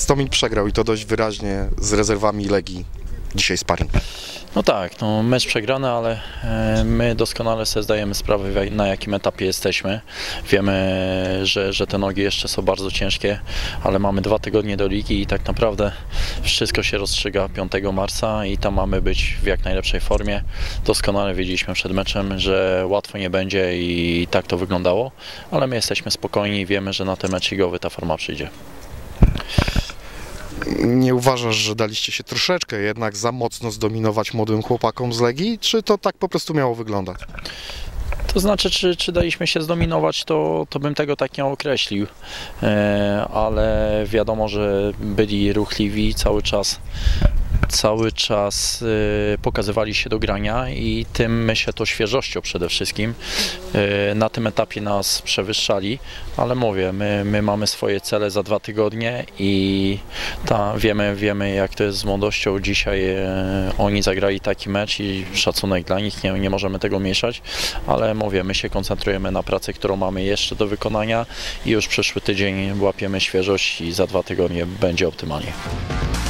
Stomil przegrał i to dość wyraźnie z rezerwami Legii. Dzisiaj sparring. No tak, no mecz przegrany, ale my doskonale sobie zdajemy sprawę, na jakim etapie jesteśmy. Wiemy, że te nogi jeszcze są bardzo ciężkie, ale mamy 2 tygodnie do ligi i tak naprawdę wszystko się rozstrzyga 5 marca i tam mamy być w jak najlepszej formie. Doskonale wiedzieliśmy przed meczem, że łatwo nie będzie i tak to wyglądało, ale my jesteśmy spokojni i wiemy, że na ten mecz ligowy ta forma przyjdzie. Nie uważasz, że daliście się troszeczkę jednak za mocno zdominować młodym chłopakom z Legii, czy to tak po prostu miało wyglądać? To znaczy, czy daliśmy się zdominować, to bym tego tak nie określił, ale wiadomo, że byli ruchliwi cały czas pokazywali się do grania i tym, myślę, to świeżością przede wszystkim. Na tym etapie nas przewyższali, ale mówię, my mamy swoje cele za 2 tygodnie i wiemy jak to jest z młodością. Dzisiaj oni zagrali taki mecz i szacunek dla nich, nie możemy tego mieszać, ale mówię, my się koncentrujemy na pracę, którą mamy jeszcze do wykonania i już przyszły tydzień łapiemy świeżość i za 2 tygodnie będzie optymalnie.